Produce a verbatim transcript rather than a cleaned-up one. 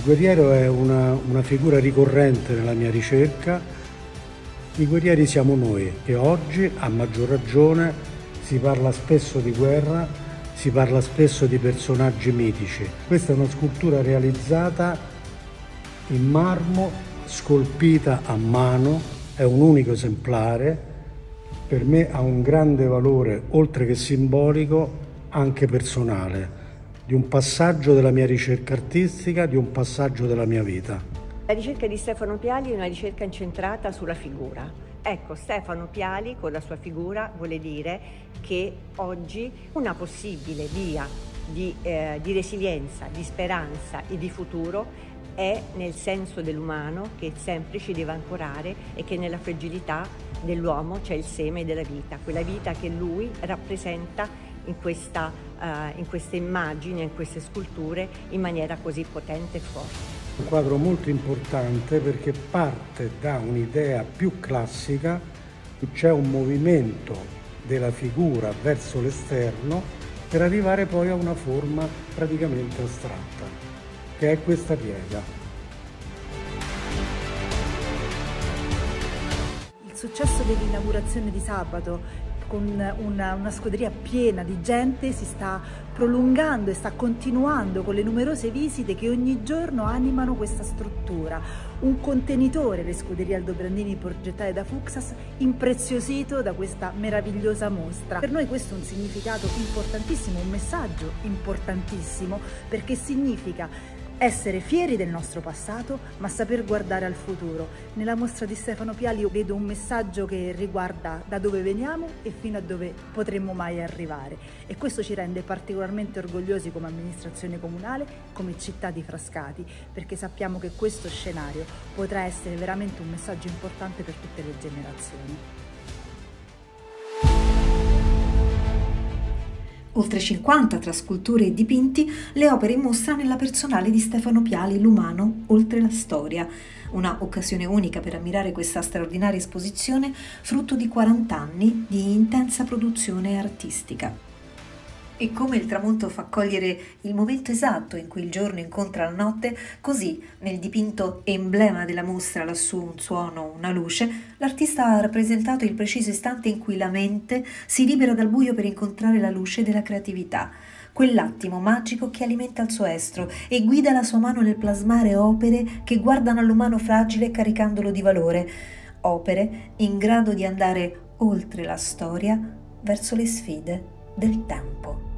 guerriero è una, una figura ricorrente nella mia ricerca. I guerrieri siamo noi, che oggi, a maggior ragione, si parla spesso di guerra, si parla spesso di personaggi mitici. Questa è una scultura realizzata in marmo, scolpita a mano, è un unico esemplare. Per me ha un grande valore, oltre che simbolico, anche personale, di un passaggio della mia ricerca artistica, di un passaggio della mia vita. La ricerca di Stefano Piali è una ricerca incentrata sulla figura. Ecco, Stefano Piali con la sua figura vuole dire che oggi una possibile via di, eh, di resilienza, di speranza e di futuro è nel senso dell'umano che sempre ci deve ancorare e che nella fragilità dell'uomo c'è il seme della vita, quella vita che lui rappresenta in questa, uh, in queste immagini, in queste sculture in maniera così potente e forte. Un quadro molto importante perché parte da un'idea più classica, c'è un movimento della figura verso l'esterno per arrivare poi a una forma praticamente astratta, che è questa piega. Il successo dell'inaugurazione di sabato, con una, una scuderia piena di gente, si sta prolungando e sta continuando con le numerose visite che ogni giorno animano questa struttura. Un contenitore, le scuderie Aldo Brandini progettate da Fuksas, impreziosito da questa meravigliosa mostra. Per noi questo è un significato importantissimo, un messaggio importantissimo, perché significa essere fieri del nostro passato, ma saper guardare al futuro. Nella mostra di Stefano Piali io vedo un messaggio che riguarda da dove veniamo e fino a dove potremmo mai arrivare. E questo ci rende particolarmente orgogliosi come amministrazione comunale, come città di Frascati, perché sappiamo che questo scenario potrà essere veramente un messaggio importante per tutte le generazioni. Oltre cinquanta tra sculture e dipinti, le opere in mostra nella personale di Stefano Piali, L'umano oltre la storia. Una occasione unica per ammirare questa straordinaria esposizione, frutto di quaranta anni di intensa produzione artistica. E come il tramonto fa cogliere il momento esatto in cui il giorno incontra la notte, così nel dipinto emblema della mostra Lassù un suono, una luce, l'artista ha rappresentato il preciso istante in cui la mente si libera dal buio per incontrare la luce della creatività, quell'attimo magico che alimenta il suo estro e guida la sua mano nel plasmare opere che guardano all'umano fragile caricandolo di valore, opere in grado di andare oltre la storia verso le sfide del tempo.